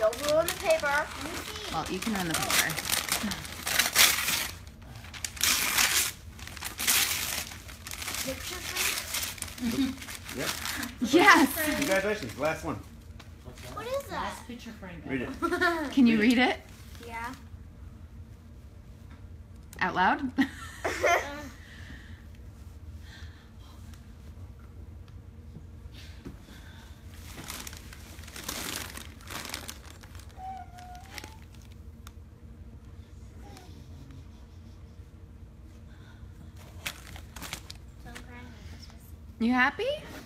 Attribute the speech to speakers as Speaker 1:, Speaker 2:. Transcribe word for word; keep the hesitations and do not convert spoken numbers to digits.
Speaker 1: Don't ruin the paper.
Speaker 2: Well, you can ruin the paper.
Speaker 1: Picture frame?
Speaker 3: Yep.
Speaker 2: Yes.
Speaker 3: Congratulations. Last one.
Speaker 1: What is that?
Speaker 4: Last picture frame.
Speaker 3: Read it.
Speaker 2: Can you read it
Speaker 1: Yeah.
Speaker 2: out loud? You happy?